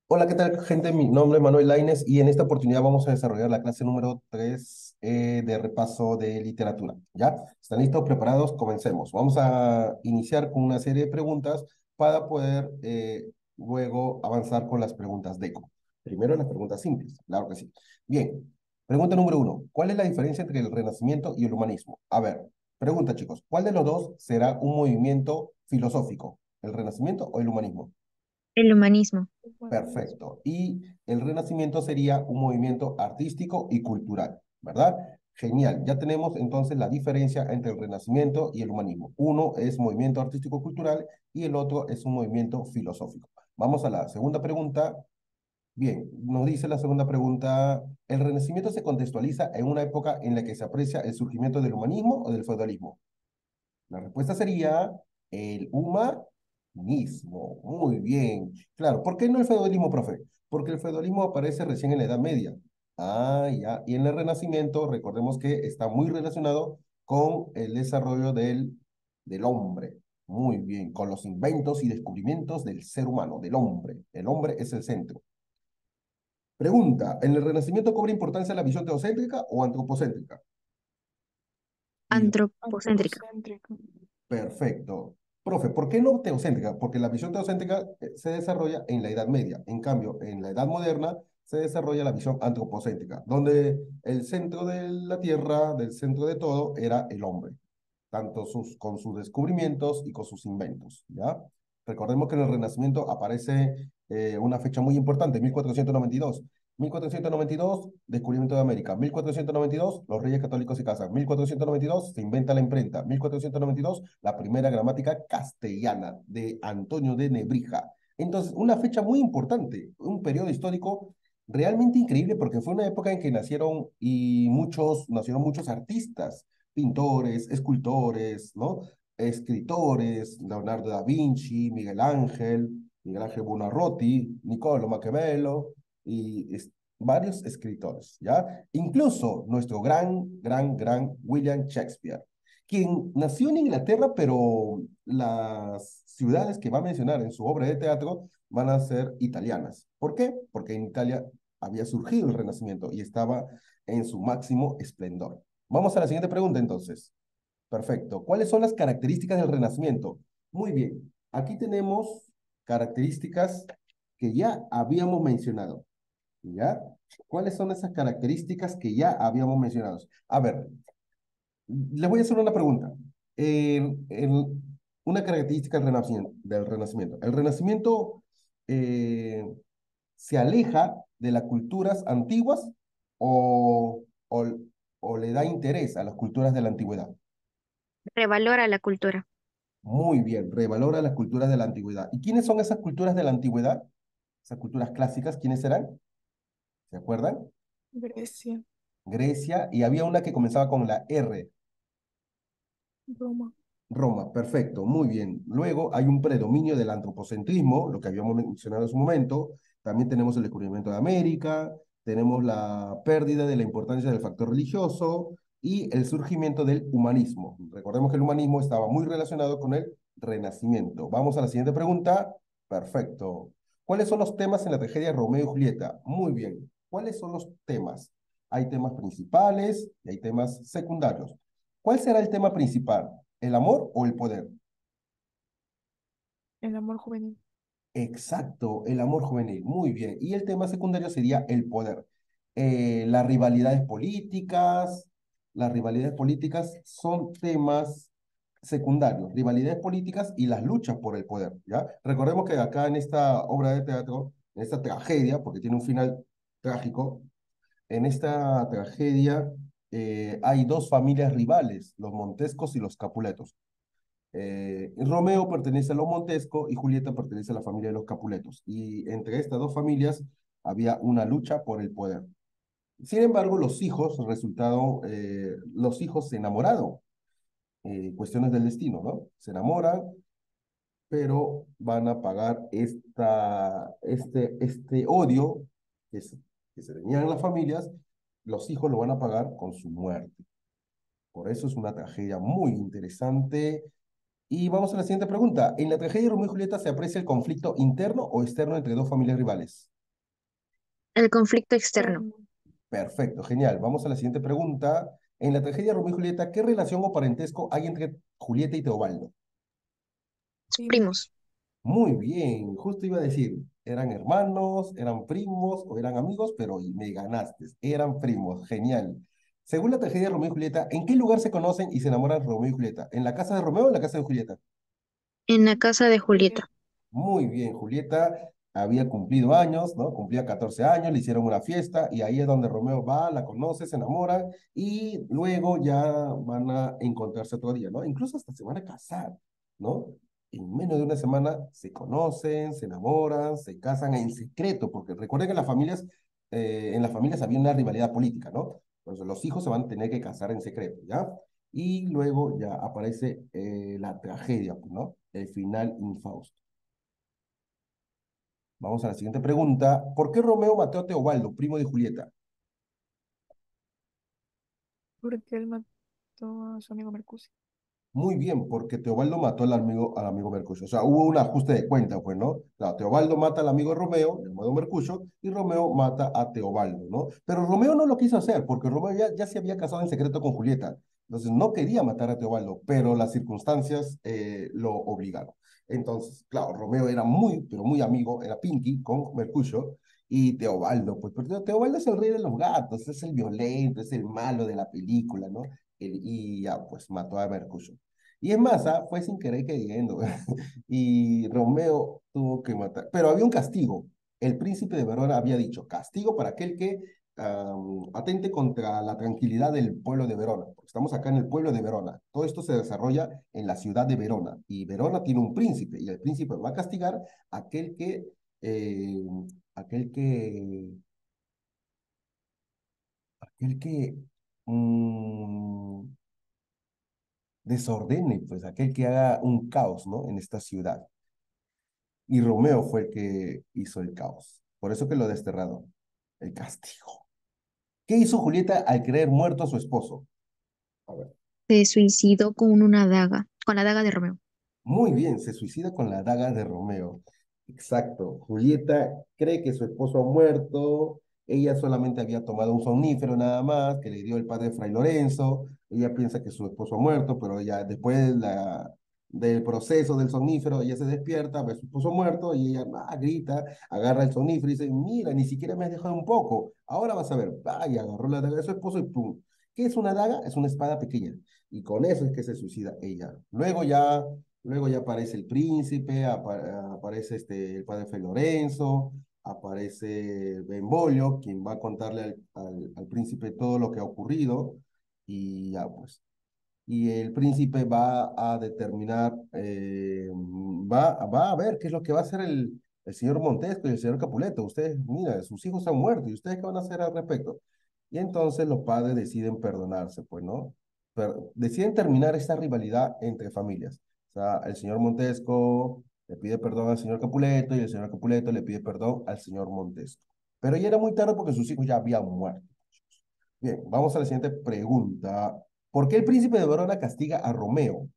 Hola, ¿qué tal, gente? Mi nombre es Manuel Lainez y en esta oportunidad vamos a desarrollar la clase número 3 de repaso de literatura. ¿Ya? ¿Están listos? ¿Preparados? Comencemos. Vamos a iniciar con una serie de preguntas para poder luego avanzar con las preguntas DECO. Primero las preguntas simples, claro que sí. Bien, pregunta número 1. ¿Cuál es la diferencia entre el Renacimiento y el humanismo? A ver, pregunta chicos, ¿cuál de los dos será un movimiento filosófico? ¿El Renacimiento o el humanismo? El humanismo. Perfecto. Y el Renacimiento sería un movimiento artístico y cultural, ¿verdad? Genial. Ya tenemos entonces la diferencia entre el Renacimiento y el humanismo. Uno es movimiento artístico-cultural y el otro es un movimiento filosófico. Vamos a la segunda pregunta. Bien, nos dice la segunda pregunta, ¿el Renacimiento se contextualiza en una época en la que se aprecia el surgimiento del humanismo o del feudalismo? La respuesta sería el humanismo. Muy bien. Claro, ¿por qué no el feudalismo, profe? Porque el feudalismo aparece recién en la Edad Media. Ah, ya. Y en el Renacimiento, recordemos que está muy relacionado con el desarrollo del hombre. Muy bien, con los inventos y descubrimientos del ser humano, del hombre. El hombre es el centro. Pregunta, ¿en el Renacimiento cobra importancia la visión teocéntrica o antropocéntrica? Y Antropocéntrica. Antropocéntrico. perfecto. Profe, ¿por qué no teocéntrica? Porque la visión teocéntrica se desarrolla en la Edad Media. En cambio, en la Edad Moderna se desarrolla la visión antropocéntrica, donde el centro de la Tierra, del centro de todo, era el hombre, tanto con sus descubrimientos y con sus inventos, ¿ya? Recordemos que en el Renacimiento aparece una fecha muy importante, 1492. 1492, descubrimiento de América. 1492, los reyes católicos se casan. 1492, se inventa la imprenta. 1492, la primera gramática castellana de Antonio de Nebrija. Entonces, una fecha muy importante, un periodo histórico realmente increíble porque fue una época en que nacieron muchos artistas, pintores, escultores, ¿no? Escritores, Leonardo da Vinci, Miguel Ángel Buonarroti, Niccolo Maquiavelo y varios escritores, ¿ya? Incluso nuestro gran William Shakespeare, quien nació en Inglaterra, pero las ciudades que va a mencionar en su obra de teatro van a ser italianas. ¿Por qué? Porque en Italia había surgido el Renacimiento y estaba en su máximo esplendor. Vamos a la siguiente pregunta entonces. Perfecto. ¿Cuáles son las características del Renacimiento? Muy bien. Aquí tenemos características que ya habíamos mencionado. ¿Ya? ¿Cuáles son esas características que ya habíamos mencionado? A ver, les voy a hacer una pregunta. Una característica del Renacimiento. El Renacimiento eh, se aleja de las culturas antiguas o, o, o le da interés a las culturas de la antigüedad. Revalora la cultura. Muy bien, revalora las culturas de la antigüedad. ¿Y quiénes son esas culturas de la antigüedad? Esas culturas clásicas, ¿quiénes serán? ¿Se acuerdan? Grecia, Grecia, y había una que comenzaba con la R. Roma. Roma, perfecto, muy bien. Luego hay un predominio del antropocentrismo, lo que habíamos mencionado en su momento. También tenemos el descubrimiento de América, tenemos la pérdida de la importancia del factor religioso y el surgimiento del humanismo. Recordemos que el humanismo estaba muy relacionado con el Renacimiento. Vamos a la siguiente pregunta. Perfecto. ¿Cuáles son los temas en la tragedia Romeo y Julieta? Muy bien. ¿Cuáles son los temas? Hay temas principales y hay temas secundarios. ¿Cuál será el tema principal? ¿El amor o el poder? El amor juvenil. Exacto, el amor juvenil. Muy bien. Y el tema secundario sería el poder. Las rivalidades políticas. Las rivalidades políticas son temas secundarios. Rivalidades políticas y las luchas por el poder, ¿ya? Recordemos que acá en esta obra de teatro, en esta tragedia, porque tiene un final trágico, en esta tragedia hay dos familias rivales, los Montescos y los Capuletos. Romeo pertenece a los Montesco y Julieta pertenece a la familia de los Capuletos. Y entre estas dos familias había una lucha por el poder. Sin embargo, los hijos se enamoraron, cuestiones del destino, ¿no? Se enamoran, pero van a pagar este odio que se tenían las familias, los hijos lo van a pagar con su muerte. Por eso es una tragedia muy interesante. Y vamos a la siguiente pregunta. ¿En la tragedia de Romeo y Julieta se aprecia el conflicto interno o externo entre dos familias rivales? El conflicto externo. Externo. Perfecto, genial. Vamos a la siguiente pregunta. En la tragedia Romeo y Julieta, ¿qué relación o parentesco hay entre Julieta y Teobaldo? Primos. Primos. Muy bien, justo iba a decir, ¿eran hermanos, eran primos o eran amigos? Pero me ganaste, eran primos, genial. Según la tragedia de Romeo y Julieta, ¿en qué lugar se conocen y se enamoran Romeo y Julieta? ¿En la casa de Romeo o en la casa de Julieta? En la casa de Julieta. Julieta. Muy bien, Julieta había cumplido años, ¿no? Cumplía 14 años, le hicieron una fiesta y ahí es donde Romeo va, la conoce, se enamora y luego ya van a encontrarse otro día, ¿no? Incluso hasta se van a casar, ¿no? En menos de una semana se conocen, se enamoran, se casan en secreto, porque recuerden que en las familias había una rivalidad política, ¿no? Entonces los hijos se van a tener que casar en secreto, ¿ya? Y luego ya aparece la tragedia, pues, ¿no? El final infausto. Vamos a la siguiente pregunta. ¿Por qué Romeo mató a Teobaldo, primo de Julieta? Porque él mató a su amigo Mercucio. Muy bien, porque Teobaldo mató al amigo Mercucio. O sea, hubo un ajuste de cuenta, pues, ¿no? Claro, Teobaldo mata al amigo Romeo, llamado Mercucio, y Romeo mata a Teobaldo, ¿no? Pero Romeo no lo quiso hacer, porque Romeo ya se había casado en secreto con Julieta. Entonces, no quería matar a Teobaldo, pero las circunstancias lo obligaron. Entonces, claro, Romeo era muy, pero muy amigo, era Pinky con Mercucio, y Teobaldo, pues, pero Teobaldo es el rey de los gatos, es el violento, es el malo de la película, ¿no? Y ya, pues, mató a Mercucio. Y es más, fue sin querer queriendo. Y Romeo tuvo que matar. Pero había un castigo. El príncipe de Verona había dicho, castigo para aquel que atente contra la tranquilidad del pueblo de Verona. Porque estamos acá en el pueblo de Verona. Todo esto se desarrolla en la ciudad de Verona. Y Verona tiene un príncipe. Y el príncipe va a castigar a eh, aquel que, aquel que mm, desordene, pues aquel que haga un caos, ¿no? En esta ciudad. Y Romeo fue el que hizo el caos. Por eso que lo desterraron. El castigo. ¿Qué hizo Julieta al creer muerto a su esposo? A ver. Se suicidó con una daga. Con la daga de Romeo. Muy bien, se suicida con la daga de Romeo. Exacto. Julieta cree que su esposo ha muerto. Ella solamente había tomado un somnífero nada más, que le dio el padre Fray Lorenzo. Ella piensa que su esposo ha muerto, pero ya después del proceso del somnífero, ella se despierta, ve a su esposo muerto y ella grita, agarra el somnífero y dice, mira, ni siquiera me has dejado un poco. Ahora vas a ver. Y agarró la daga de su esposo y ¡pum! ¿Qué es una daga? Es una espada pequeña. Y con eso es que se suicida ella. Luego ya aparece el príncipe, aparece el padre Fray Lorenzo, aparece Benvolio, quien va a contarle al príncipe todo lo que ha ocurrido, y ya pues. Y el príncipe va a determinar, va a ver qué es lo que va a hacer el señor Montesco y el señor Capuleto. Ustedes, mira, sus hijos han muerto, ¿y ustedes qué van a hacer al respecto? Y entonces los padres deciden perdonarse, pues, ¿no? Deciden terminar esta rivalidad entre familias. O sea, el señor Montesco le pide perdón al señor Capuleto y el señor Capuleto le pide perdón al señor Montesco. Pero ya era muy tarde porque sus hijos ya habían muerto. Bien, vamos a la siguiente pregunta. ¿Por qué el príncipe de Verona castiga a Romeo?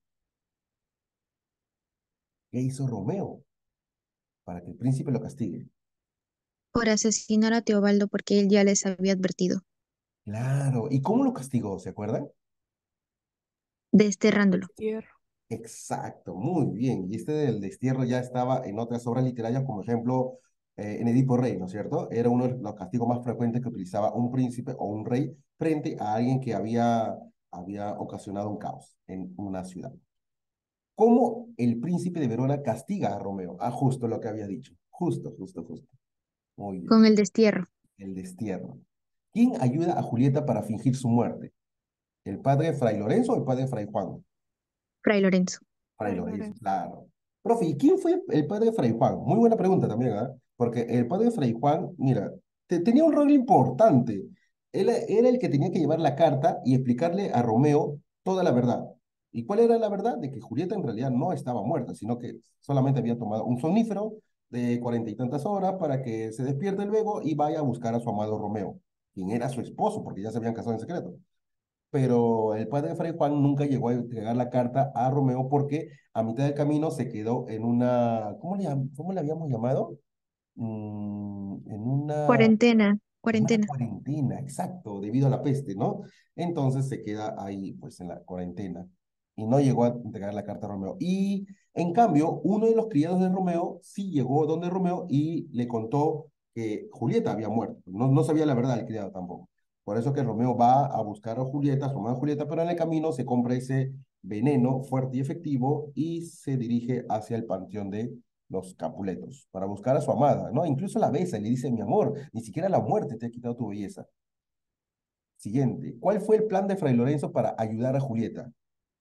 ¿Qué hizo Romeo para que el príncipe lo castigue? Por asesinar a Teobaldo porque él ya les había advertido. Claro, ¿y cómo lo castigó? ¿Se acuerdan? Desterrándolo. Destierro. Exacto, muy bien. Y este del destierro ya estaba en otras obras literarias, como ejemplo en Edipo Rey, ¿no es cierto? Era uno de los castigos más frecuentes que utilizaba un príncipe o un rey frente a alguien que había ocasionado un caos en una ciudad. ¿Cómo el príncipe de Verona castiga a Romeo? Justo lo que había dicho. Justo, justo, justo. Muy bien. Con el destierro. El destierro. ¿Quién ayuda a Julieta para fingir su muerte? ¿El padre Fray Lorenzo o el padre Fray Juan? Fray Lorenzo. Fray Fray Lorenzo, Lorenzo. claro. Profe, ¿y quién fue el padre Fray Juan? Muy buena pregunta también, ¿ah? Porque el padre Fray Juan, mira, tenía un rol importante. Él era el que tenía que llevar la carta y explicarle a Romeo toda la verdad. ¿Y cuál era la verdad? De que Julieta en realidad no estaba muerta, sino que solamente había tomado un somnífero de 40 y tantas horas para que se despierte luego y vaya a buscar a su amado Romeo, quien era su esposo, porque ya se habían casado en secreto. Pero el padre de Fray Juan nunca llegó a entregar la carta a Romeo porque a mitad del camino se quedó en una, ¿cómo le habíamos llamado? En una Cuarentena, En una cuarentena. cuarentena, exacto, debido a la peste, ¿no? Entonces se queda ahí, pues, en la cuarentena. Y no llegó a entregar la carta a Romeo. Y, en cambio, uno de los criados de Romeo sí llegó donde Romeo y le contó que Julieta había muerto. No, no sabía la verdad el criado tampoco. Por eso que Romeo va a buscar a Julieta, a su amada Julieta, pero en el camino se compra ese veneno fuerte y efectivo y se dirige hacia el panteón de los Capuletos, para buscar a su amada, ¿no? Incluso la besa y le dice, mi amor, ni siquiera la muerte te ha quitado tu belleza. Siguiente, ¿cuál fue el plan de Fray Lorenzo para ayudar a Julieta?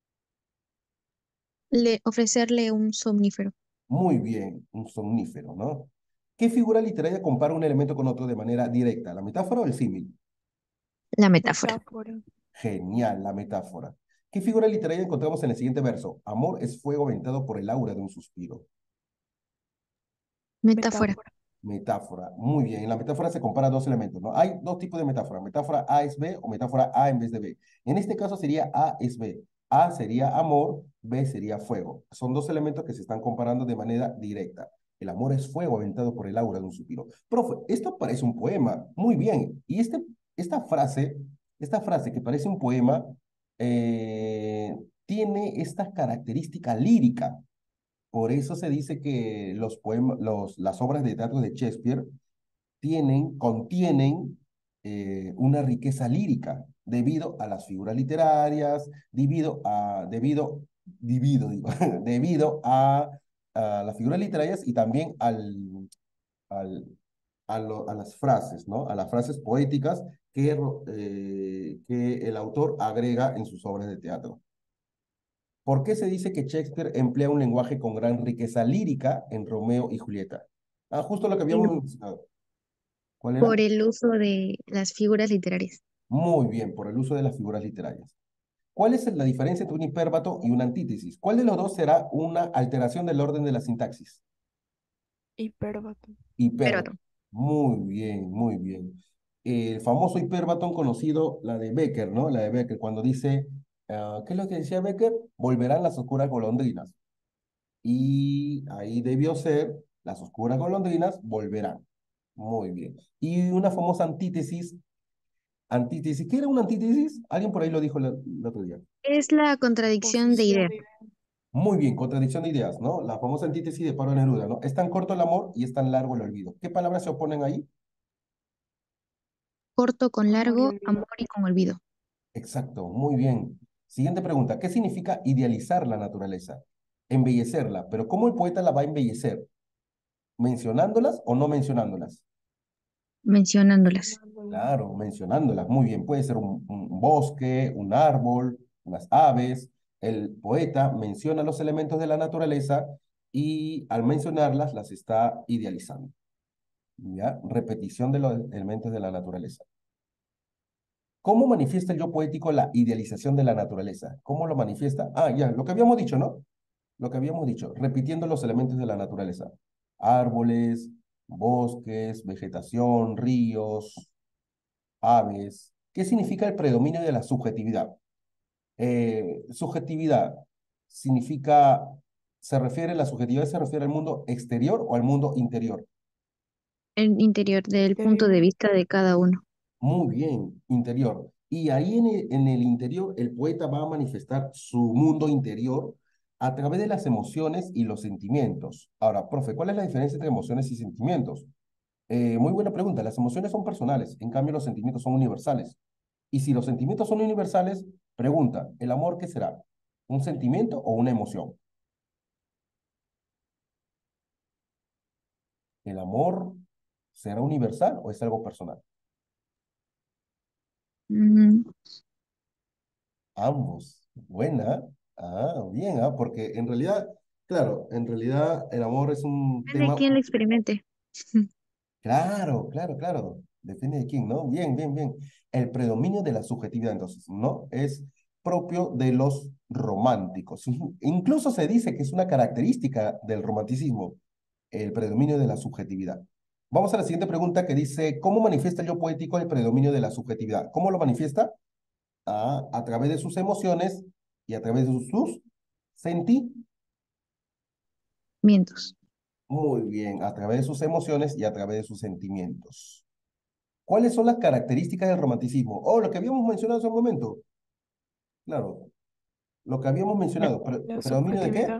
Ofrecerle un somnífero. Muy bien, un somnífero, ¿no? ¿Qué figura literaria compara un elemento con otro de manera directa? ¿La metáfora o el símil? La metáfora. Metáfora. Genial, la metáfora. ¿Qué figura literaria encontramos en el siguiente verso? Amor es fuego aventado por el aura de un suspiro. Metáfora. Metáfora. Metáfora, muy bien. En la metáfora se compara dos elementos, ¿no? Hay dos tipos de metáfora, metáfora A es B o metáfora A en vez de B. En este caso sería A es B. A sería amor, B sería fuego. Son dos elementos que se están comparando de manera directa. El amor es fuego aventado por el aura de un suspiro. Profe, esto parece un poema, muy bien. Y esta esta frase que parece un poema, tiene esta característica lírica. Por eso se dice que los poemas, las obras de teatro de Shakespeare contienen una riqueza lírica debido a las figuras literarias, digo, debido a las figuras literarias y también al, a las frases, ¿no? A las frases poéticas que el autor agrega en sus obras de teatro. ¿Por qué se dice que Shakespeare emplea un lenguaje con gran riqueza lírica en Romeo y Julieta? Ah, justo lo que habíamos Mm, mencionado. ¿Cuál era? Por el uso de las figuras literarias. Muy bien, por el uso de las figuras literarias. ¿Cuál es la diferencia entre un hipérbato y una antítesis? ¿Cuál de los dos será una alteración del orden de la sintaxis? Hipérbato. Hipérbato. Pero Muy bien, muy bien. El famoso hipérbato conocido, la de Becker, ¿no? La de Becker, cuando dice, ¿qué es lo que decía Becker? Volverán las oscuras golondrinas. Y ahí debió ser, las oscuras golondrinas volverán. Muy bien. Y una famosa antítesis, ¿qué era una antítesis? Alguien por ahí lo dijo el otro día. es la contradicción de Oposición ideas. de Muy bien, contradicción de ideas, ¿no? La famosa antítesis de Pablo Neruda, ¿no? Es tan corto el amor y es tan largo el olvido. ¿Qué palabras se oponen ahí? Corto con amor y largo, olvido. amor y con olvido. Exacto, muy bien. Siguiente pregunta, ¿qué significa idealizar la naturaleza? Embellecerla, pero ¿cómo el poeta la va a embellecer? ¿Mencionándolas o no mencionándolas? Mencionándolas. Mencionándola. Claro, mencionándolas, muy bien. Puede ser un bosque, un árbol, unas aves. El poeta menciona los elementos de la naturaleza y al mencionarlas las está idealizando. ¿Ya? Repetición de los elementos de la naturaleza. ¿Cómo manifiesta el yo poético la idealización de la naturaleza? ¿Cómo lo manifiesta? Ah, ya, lo que habíamos dicho, ¿no? Lo que habíamos dicho, repitiendo los elementos de la naturaleza. Árboles, bosques, vegetación, ríos, aves. ¿Qué significa el predominio de la subjetividad? Subjetividad significa, la subjetividad se refiere al mundo exterior o al mundo interior. El interior del punto de Interior. vista de cada uno. Muy bien, interior. Y ahí en el interior, el poeta va a manifestar su mundo interior a través de las emociones y los sentimientos. Ahora, profe, ¿cuál es la diferencia entre emociones y sentimientos? Muy buena pregunta. Las emociones son personales, en cambio los sentimientos son universales. Y si los sentimientos son universales, pregunta, ¿el amor qué será? ¿Un sentimiento o una emoción? ¿El amor será universal o es algo personal? Mm, Ambos. Buena. Ah, bien, porque en realidad, claro, en realidad el amor es un Depende de tema. quién lo experimente. Claro, claro, claro. Depende de quién, ¿no? Bien, bien, bien. El predominio de la subjetividad, entonces, ¿no? Es propio de los románticos. Incluso se dice que es una característica del romanticismo, el predominio de la subjetividad. Vamos a la siguiente pregunta que dice, ¿cómo manifiesta el yo poético el predominio de la subjetividad? ¿Cómo lo manifiesta? A través de sus emociones y a través de sus sentimientos. Mientos. Muy bien, a través de sus emociones y a través de sus sentimientos. ¿Cuáles son las características del romanticismo? Oh, lo que habíamos mencionado hace un momento. Claro, lo que habíamos mencionado. La ¿Predominio de qué? subjetividad,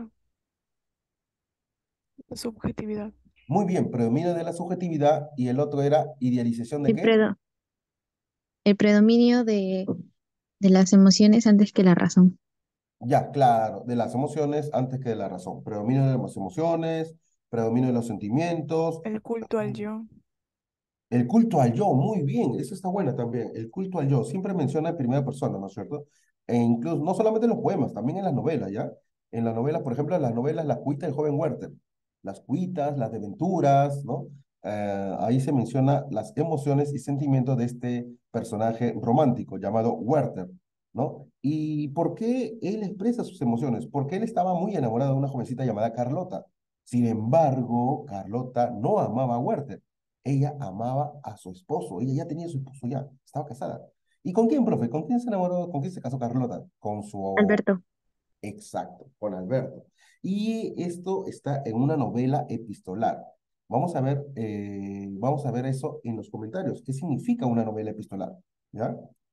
la subjetividad, Muy bien, predominio de la subjetividad y el otro era idealización de El, qué? predo- el predominio de las emociones antes que la razón. Ya, claro, de las emociones antes que de la razón. Predominio de las emociones, predominio de los sentimientos. el culto al yo, El culto al yo, muy bien, eso está buena también. El culto al yo, siempre menciona en primera persona, ¿no es cierto? E incluso, no solamente en los poemas, también en las novelas, ¿ya? En las novelas, por ejemplo, en las novelas La Cuita del joven Werther, las cuitas, las desventuras, ¿no? Ahí se menciona las emociones y sentimientos de este personaje romántico llamado Werther, ¿no? ¿Y por qué él expresa sus emociones? Porque él estaba muy enamorado de una jovencita llamada Carlota. Sin embargo, Carlota no amaba a Werther, ella amaba a su esposo, ella ya tenía su esposo ya, estaba casada. ¿Y con quién, profe? ¿Con quién se enamoró? ¿Con quién se casó Carlota? Con su... Alberto, Exacto, con Alberto. Y esto está en una novela epistolar. Vamos a ver eso en los comentarios. ¿Qué significa una novela epistolar? ¿Ya?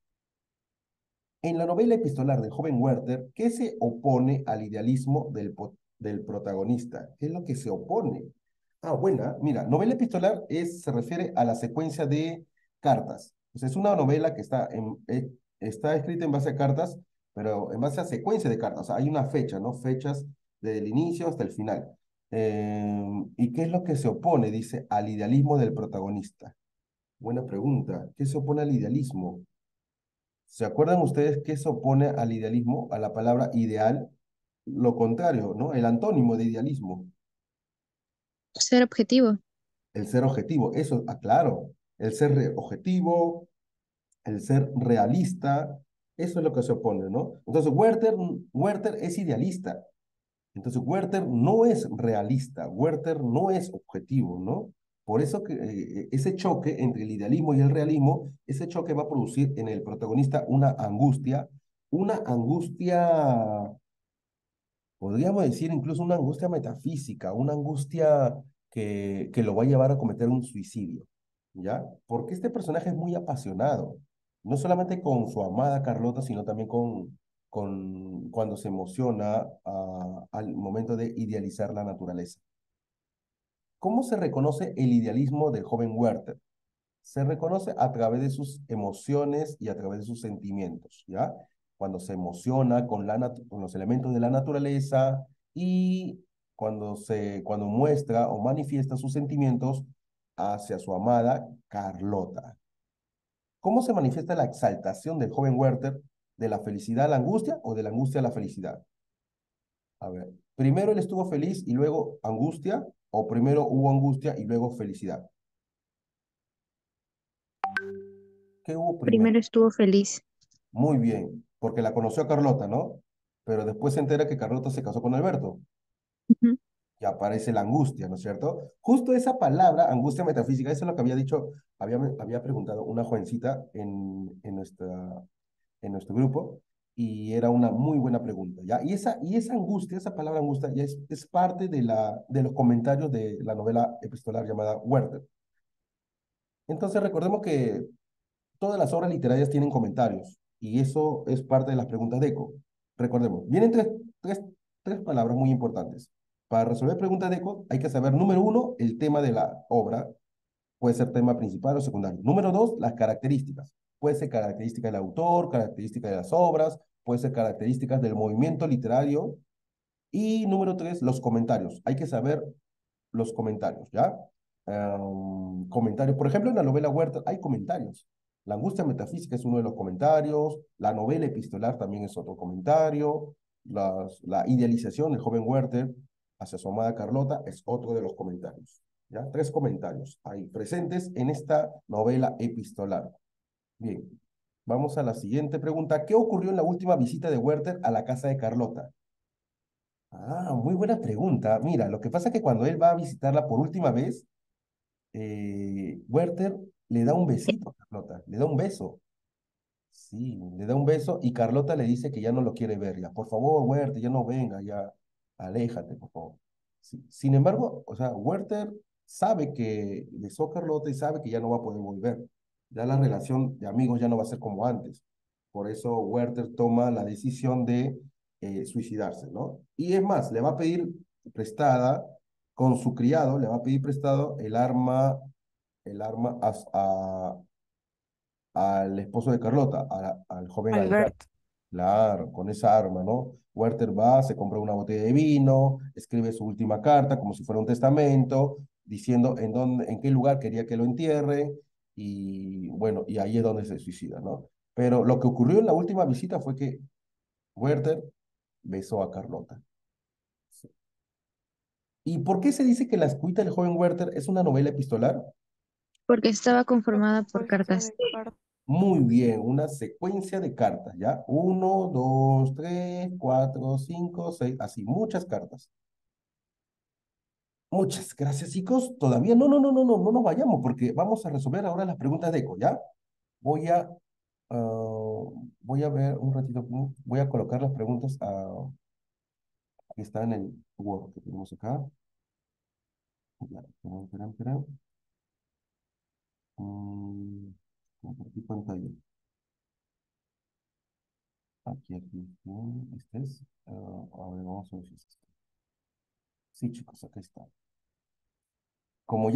En la novela epistolar del joven Werther, ¿qué se opone al idealismo del protagonista? ¿Qué es lo que se opone? Ah, buena. Mira, novela epistolar se refiere a la secuencia de cartas. O sea, es una novela que está escrita en base a cartas, pero en base a secuencia de cartas. O sea, hay una fecha, ¿no? Fechas desde el inicio hasta el final. ¿Y qué es lo que se opone? Dice, al idealismo del protagonista. Buena pregunta. ¿Qué se opone al idealismo? ¿Se acuerdan ustedes qué se opone al idealismo, a la palabra ideal? Lo contrario, ¿no? El antónimo de idealismo, ser objetivo. el ser objetivo. Eso, claro, el ser objetivo, el ser realista, eso es lo que se opone, ¿no? Entonces, Werther es idealista. Entonces, Werther no es realista, Werther no es objetivo, ¿no? Por eso que ese choque entre el idealismo y el realismo, ese choque va a producir en el protagonista una angustia, podríamos decir incluso una angustia metafísica, una angustia que lo va a llevar a cometer un suicidio, ¿ya? Porque este personaje es muy apasionado, no solamente con su amada Carlota, sino también cuando se emociona al momento de idealizar la naturaleza. ¿Cómo se reconoce el idealismo del joven Werther? Se reconoce a través de sus emociones y a través de sus sentimientos, ¿ya? Cuando se emociona con los elementos de la naturaleza y cuando muestra o manifiesta sus sentimientos hacia su amada Carlota. ¿Cómo se manifiesta la exaltación del joven Werther de la felicidad a la angustia o de la angustia a la felicidad? A ver, primero él estuvo feliz y luego angustia, o primero hubo angustia y luego felicidad. ¿Qué hubo primero? Primero estuvo feliz. Muy bien, porque la conoció a Carlota, ¿no? Pero después se entera que Carlota se casó con Alberto Ujú. y aparece la angustia, ¿no es cierto? Justo esa palabra, angustia metafísica, eso es lo que había dicho, había preguntado una jovencita en nuestro grupo y era una muy buena pregunta, ¿ya? Y esa angustia, esa palabra angustia, ya es parte de los comentarios de la novela epistolar llamada Werther. Entonces recordemos que todas las obras literarias tienen comentarios y eso es parte de las preguntas de eco. Recordemos, vienen tres palabras muy importantes. Para resolver preguntas de eco hay que saber, número uno, el tema de la obra, puede ser tema principal o secundario. Número dos, las características. Puede ser característica del autor, característica de las obras, puede ser características del movimiento literario. Y número tres, los comentarios. Hay que saber los comentarios, ¿ya? Comentarios. Por ejemplo, en la novela Huerta hay comentarios. La angustia metafísica es uno de los comentarios, la novela epistolar también es otro comentario, la idealización del joven Werther hacia su amada Carlota es otro de los comentarios. ¿Ya? Tres comentarios ahí presentes en esta novela epistolar. Bien, vamos a la siguiente pregunta. ¿Qué ocurrió en la última visita de Werther a la casa de Carlota? Ah, muy buena pregunta. Mira, lo que pasa es que cuando él va a visitarla por última vez, Werther le da un besito a Carlota, le da un beso. Sí, le da un beso y Carlota le dice que ya no lo quiere ver, ya. Por favor, Werther, ya no venga, ya. Aléjate, por favor. Sin embargo, o sea, Werther sabe que besó a Carlota y sabe que ya no va a poder volver. Ya la relación de amigos ya no va a ser como antes. Por eso Werther toma la decisión de suicidarse, ¿no? Y es más, le va a pedir prestada con su criado, le va a pedir prestado el arma al esposo de Carlota, al joven Albert. Albert. Claro, con esa arma, ¿no? Werther va, se compra una botella de vino, escribe su última carta como si fuera un testamento, diciendo en qué lugar quería que lo entierre, y bueno, y ahí es donde se suicida, ¿no? Pero lo que ocurrió en la última visita fue que Werther besó a Carlota. Sí. ¿Y por qué se dice que La escuita del joven Werther es una novela epistolar? Porque estaba conformada por Propuesta cartas. de carta. Muy bien, una secuencia de cartas, ¿ya? Uno, dos, tres, cuatro, cinco, seis, así, muchas cartas. Muchas gracias, chicos. Todavía no nos vayamos porque vamos a resolver ahora las preguntas de eco, ¿ya? Voy a, voy a ver un ratito, voy a colocar las preguntas que están en el Word que tenemos acá. Ya, espera. Compartir pantalla. Aquí. Este es. A ver, vamos a ver si es. Sí, chicos, acá está. Como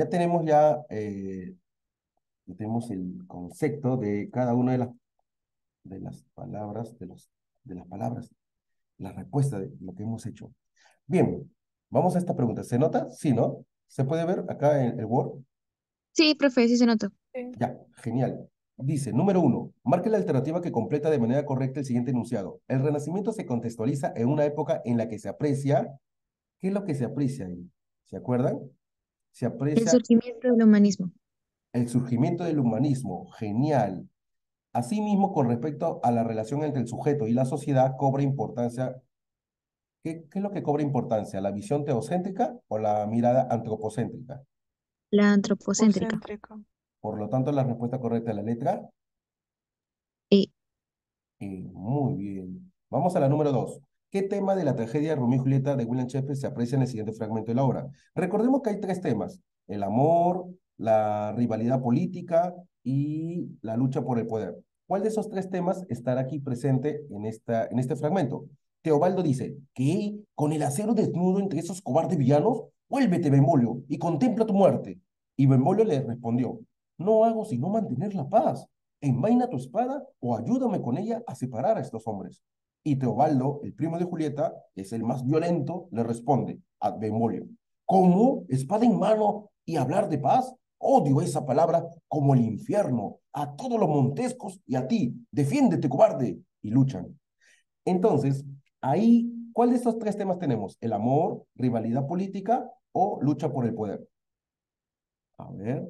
ya tenemos el concepto de cada una de las palabras, de las palabras, la respuesta de lo que hemos hecho. Bien, vamos a esta pregunta. ¿Se nota? Sí, ¿no? ¿Se puede ver acá en el Word? Sí, profe, sí se notó. Sí. Ya, genial. Dice, número uno, marque la alternativa que completa de manera correcta el siguiente enunciado. El Renacimiento se contextualiza en una época en la que se aprecia. ¿Qué es lo que se aprecia ahí? ¿Se acuerdan? Se El aprecia surgimiento del humanismo. el surgimiento del humanismo. Genial. Asimismo, con respecto a la relación entre el sujeto y la sociedad, cobra importancia. ¿Qué es lo que cobra importancia? ¿La visión teocéntrica o la mirada antropocéntrica? La antropocéntrica. Concéntrica. Por lo tanto, la respuesta correcta es la letra. Y Muy bien. Vamos a la número dos. ¿Qué tema de la tragedia Romeo y Julieta de William Shakespeare se aprecia en el siguiente fragmento de la obra? Recordemos que hay tres temas: el amor, la rivalidad política y la lucha por el poder. ¿Cuál de esos tres temas estará aquí presente en este fragmento? Teobaldo dice, ¿qué? ¿Con el acero desnudo entre esos cobardes villanos? Vuélvete, Benvolio, y contempla tu muerte. Y Benvolio le respondió, no hago sino mantener la paz. Envaina tu espada o ayúdame con ella a separar a estos hombres. Y Teobaldo, el primo de Julieta, que es el más violento, le responde a Benvolio, ¿cómo? ¿Espada en mano y hablar de paz? Odio esa palabra como el infierno, a todos los montescos y a ti. Defiéndete, cobarde. Y luchan. Entonces, ahí, ¿cuál de estos tres temas tenemos? ¿El amor, rivalidad política o lucha por el poder? A ver,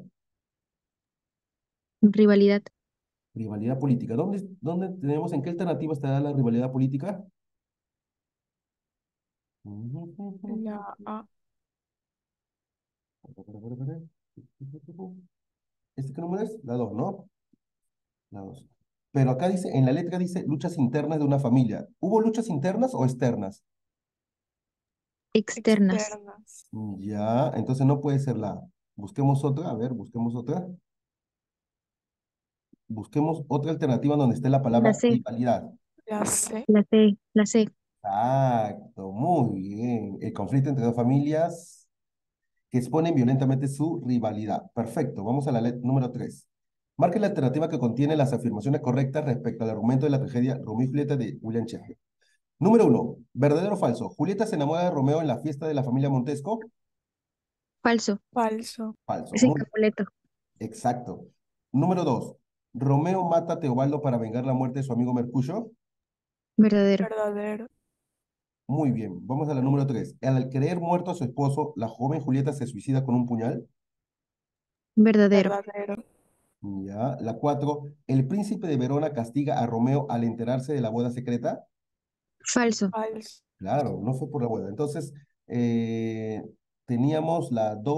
rivalidad. rivalidad política. ¿Dónde tenemos, en qué alternativa está la rivalidad política? La A. ¿Este qué número es? La 2, ¿no? La 2. Pero acá dice, en la letra dice luchas internas de una familia. ¿Hubo luchas internas o externas? Externas. Externas. Ya, entonces no puede ser la A. Busquemos otra, a ver, busquemos otra. Busquemos otra alternativa donde esté la La palabra C. rivalidad. La C. La C. La C. Exacto, muy bien. El conflicto entre dos familias que exponen violentamente su rivalidad. Perfecto, vamos a la número 3. Marque la alternativa que contiene las afirmaciones correctas respecto al argumento de la tragedia Romeo y Julieta de William Shakespeare. Número uno, ¿verdadero o falso? ¿Julieta se enamora de Romeo en la fiesta de la familia Montesco? Falso. Falso. Falso, Sin muy Capuleto. exacto. Número dos, ¿Romeo mata a Teobaldo para vengar la muerte de su amigo Mercurio? Verdadero. Verdadero. Muy bien, vamos a la número 3. Al creer muerto a su esposo, la joven Julieta se suicida con un puñal. Verdadero. Verdadero. Ya, la 4. El príncipe de Verona castiga a Romeo al enterarse de la boda secreta. Falso. Falso. Claro, no fue por la boda. Entonces, eh, teníamos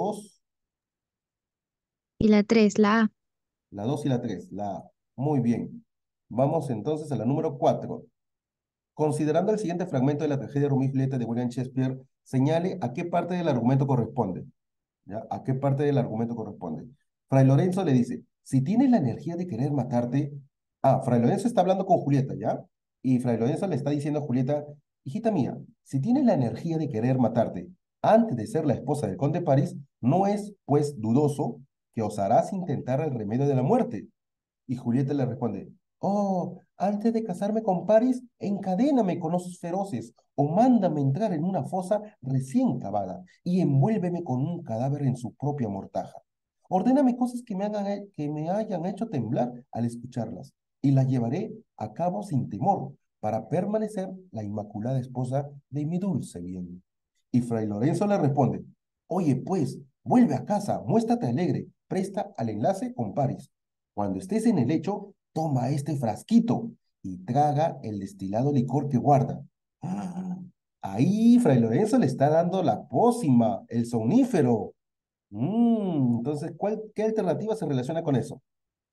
Y la 3. La A. la 2 y la 3. La A. Muy bien. Vamos entonces a la número 4. Considerando el siguiente fragmento de la tragedia de Romeo y Julieta de William Shakespeare, señale a qué parte del argumento corresponde. ¿Ya? ¿A qué parte del argumento corresponde? Fray Lorenzo le dice, si tienes la energía de querer matarte... Ah, Fray Lorenzo está hablando con Julieta, ¿ya? Y Fray Lorenzo le está diciendo a Julieta, hijita mía, si tienes la energía de querer matarte antes de ser la esposa del conde París, no es, pues, dudoso que osarás intentar el remedio de la muerte. Y Julieta le responde, oh, antes de casarme con París, encadéname con osos feroces o mándame entrar en una fosa recién cavada y envuélveme con un cadáver en su propia mortaja. Ordéname cosas que me hayan hecho temblar al escucharlas y las llevaré a cabo sin temor para permanecer la inmaculada esposa de mi dulce bien. Y Fray Lorenzo le responde, oye, pues, vuelve a casa, muéstrate alegre, presta al enlace con París. Cuando estés en el lecho, toma este frasquito y traga el destilado licor que guarda. ¡Ah! Ahí Fray Lorenzo le está dando la pócima, el somnífero. Entonces, ¿qué alternativa se relaciona con eso?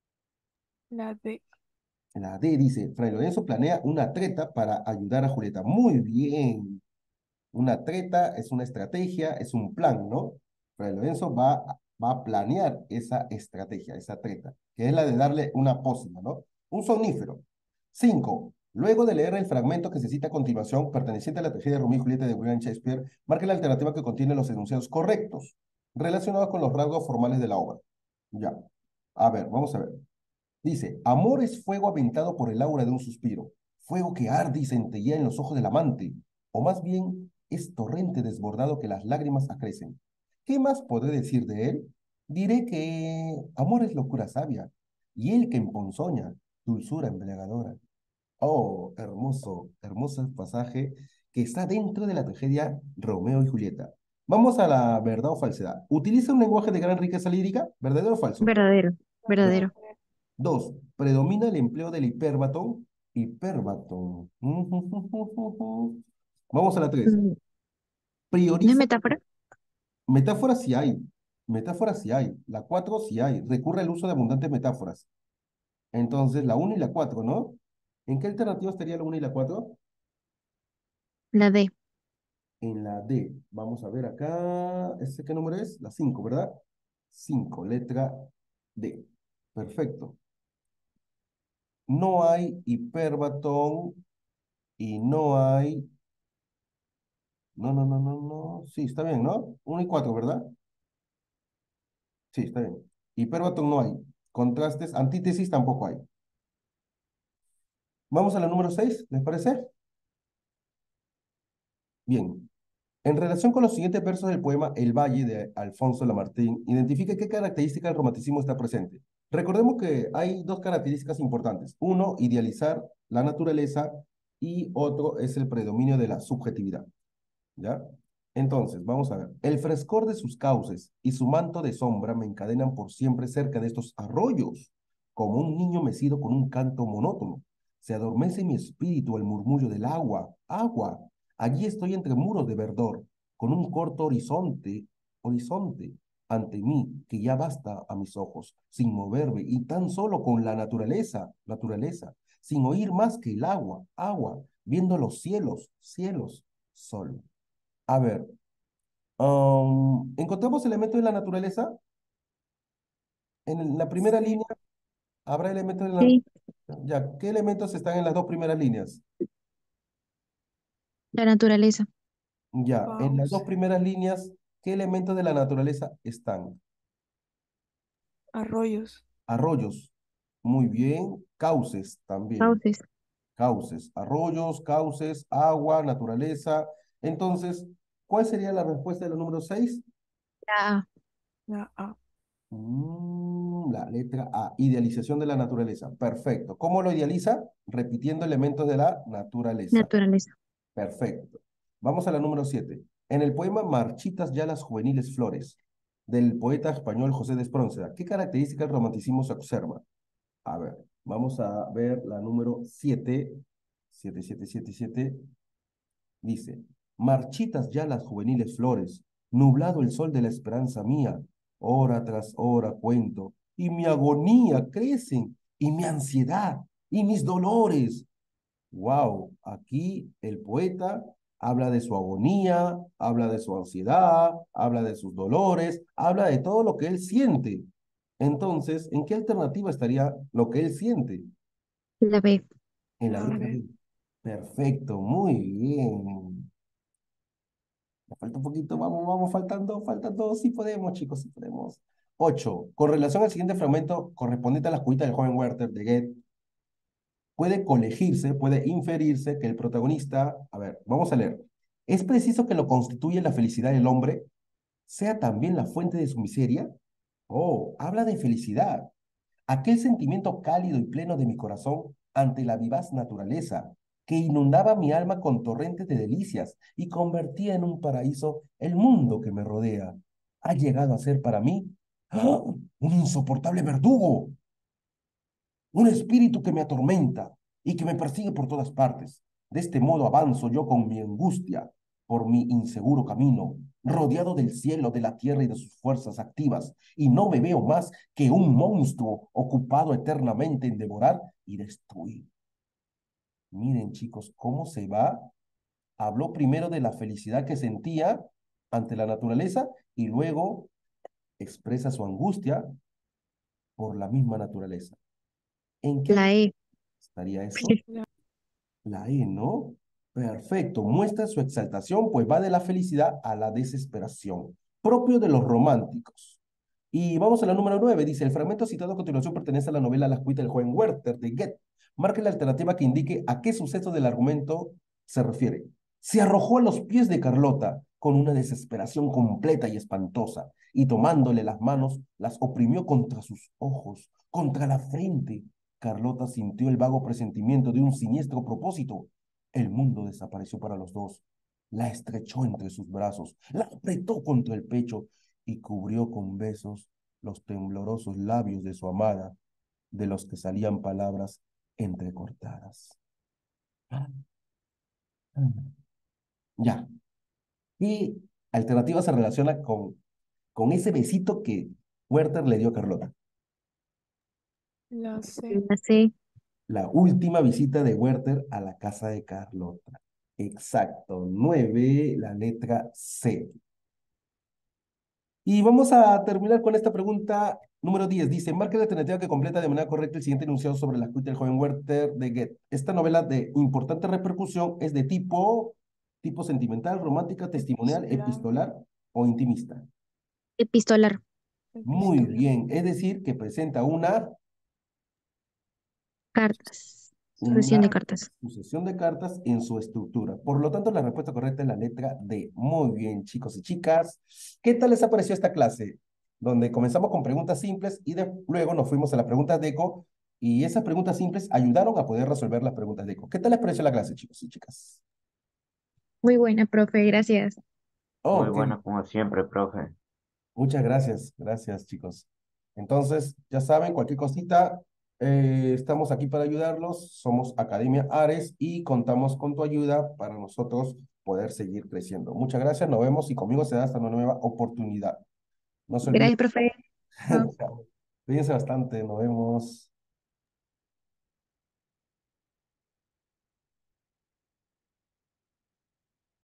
La D. La D dice, Fray Lorenzo planea una treta para ayudar a Julieta. Muy bien. Una treta es una estrategia, es un plan, ¿no? Fray Lorenzo va a planear esa estrategia, esa treta, que es la de darle una pócima, ¿no? Un somnífero. 5. Luego de leer el fragmento que se cita a continuación, perteneciente a la tragedia de Romeo y Julieta de William Shakespeare, marque la alternativa que contiene los enunciados correctos, relacionados con los rasgos formales de la obra. Ya. A ver, vamos a ver. Dice, amor es fuego aventado por el aura de un suspiro, fuego que arde y centellea en los ojos del amante, o más bien es torrente desbordado que las lágrimas acrecen. ¿Qué más podré decir de él? Diré que amor es locura sabia, y el que emponzoña, dulzura embriagadora. Oh, hermoso, hermoso pasaje que está dentro de la tragedia Romeo y Julieta. Vamos a la verdad o falsedad. ¿Utiliza un lenguaje de gran riqueza lírica? ¿Verdadero o falso? Verdadero, verdadero. 2. Predomina el empleo del hiperbatón. Hiperbatón. Vamos a la 3. Mm, ¿No es Prioriza. metáfora? Metáforas sí hay. Metáforas sí hay. La 4 sí hay. Recurre al uso de abundantes metáforas. Entonces, la 1 y la 4, ¿no? ¿En qué alternativa estaría la 1 y la 4? La D. En la D. Vamos a ver acá. ¿Este qué número es? La 5, ¿verdad? 5, letra D. Perfecto. No hay hiperbatón y no hay... No, no, no, no, no. Sí, está bien, ¿no? 1 y 4, ¿verdad? Sí, está bien. Hiperbatón no hay. Contrastes, antítesis tampoco hay. Vamos a la número 6, ¿les parece? Bien. En relación con los siguientes versos del poema El Valle de Alfonso Lamartine, identifique qué característica del romanticismo está presente. Recordemos que hay dos características importantes. Uno, idealizar la naturaleza y otro es el predominio de la subjetividad. ¿Ya? Entonces, vamos a ver. El frescor de sus cauces y su manto de sombra me encadenan por siempre cerca de estos arroyos, como un niño mecido con un canto monótono. Se adormece mi espíritu al murmullo del agua, agua. Allí estoy entre muros de verdor, con un corto horizonte ante mí, que ya basta a mis ojos, sin moverme y tan solo con la naturaleza, naturaleza, sin oír más que el agua, agua, viendo los cielos, cielos, sol. A ver, encontramos elementos de la naturaleza. En la primera Sí. línea habrá elementos de la... Sí, Ya, ¿qué elementos están en las dos primeras líneas? la naturaleza. Ya, en las dos Cauce. primeras líneas, ¿qué elementos de la naturaleza están? Arroyos. Arroyos, muy bien. Cauces también. Cauces. Cauces, arroyos, cauces, agua, naturaleza. Entonces, ¿cuál sería la respuesta de la número 6? La La A. La letra A, idealización de la naturaleza. Perfecto. ¿Cómo lo idealiza? Repitiendo elementos de la naturaleza. naturaleza. Perfecto. Vamos a la número 7. En el poema Marchitas ya las juveniles flores, del poeta español José de Espronceda, ¿qué característica del romanticismo se observa? A ver, vamos a ver la número 7. 7, 7, 7, 7. Dice, marchitas ya las juveniles flores, nublado el sol de la esperanza mía, hora tras hora cuento, y mi agonía crecen, y mi ansiedad, y mis dolores. Wow, aquí el poeta habla de su agonía, habla de su ansiedad, habla de sus dolores, habla de todo lo que él siente. Entonces, ¿en qué alternativa estaría lo que él siente? La B. En la La letra B. B. Perfecto, muy bien. Me falta un poquito, vamos, faltando, sí podemos, chicos, sí podemos. 8. Con relación al siguiente fragmento correspondiente a la escuita del joven Werther de Goethe, puede colegirse, puede inferirse que el protagonista, a ver, vamos a leer. ¿Es preciso que lo constituye la felicidad del hombre sea también la fuente de su miseria? Oh, habla de felicidad, aquel sentimiento cálido y pleno de mi corazón ante la vivaz naturaleza, que inundaba mi alma con torrentes de delicias y convertía en un paraíso el mundo que me rodea. Ha llegado a ser para mí ¡ah! Un insoportable verdugo, un espíritu que me atormenta y que me persigue por todas partes. De este modo avanzo yo con mi angustia por mi inseguro camino, rodeado del cielo, de la tierra y de sus fuerzas activas, y no me veo más que un monstruo ocupado eternamente en devorar y destruir. Miren, chicos, cómo se va. Habló primero de la felicidad que sentía ante la naturaleza y luego expresa su angustia por la misma naturaleza. ¿En qué La E. estaría eso? La, La E, ¿no? Perfecto. Muestra su exaltación, pues va de la felicidad a la desesperación, propio de los románticos. Y vamos a la número 9. Dice, el fragmento citado a continuación pertenece a la novela La escuita del joven Werther de Goethe. Marque la alternativa que indique a qué suceso del argumento se refiere. Se arrojó a los pies de Carlota con una desesperación completa y espantosa, y tomándole las manos, las oprimió contra sus ojos, contra la frente. Carlota sintió el vago presentimiento de un siniestro propósito. El mundo desapareció para los dos. La estrechó entre sus brazos, la apretó contra el pecho y cubrió con besos los temblorosos labios de su amada, de los que salían palabras entrecortadas. Ya. ¿Y alternativa se relaciona con ese besito que Werther le dio a Carlota? la C. La C. La última visita de Werther a la casa de Carlota. Exacto, 9, la letra C. Y vamos a terminar con esta pregunta número 10. Dice, marca la alternativa que completa de manera correcta el siguiente enunciado sobre la escucha del joven Werther de Goethe. Esta novela de importante repercusión es de tipo sentimental, romántica, testimonial, Epistolar. epistolar o intimista. Epistolar. Muy Epistolar. bien, es decir, que presenta Cartas. Sucesión de una cartas. sucesión de cartas en su estructura. Por lo tanto, la respuesta correcta es la letra D. Muy bien, chicos y chicas. ¿Qué tal les apareció esta clase? Donde comenzamos con preguntas simples y luego nos fuimos a las preguntas de eco y esas preguntas simples ayudaron a poder resolver las preguntas de eco. ¿Qué tal les pareció la clase, chicos y chicas? Muy buena, profe, gracias. Muy Ok, bueno, como siempre, profe. muchas gracias, chicos. Entonces, ya saben, cualquier cosita, estamos aquí para ayudarlos. Somos Academia Ares y contamos con tu ayuda para nosotros poder seguir creciendo. Muchas gracias, nos vemos y conmigo se da hasta una nueva oportunidad. No se olviden. Gracias, profe. Chao. Chao. Cuídense bastante, nos vemos.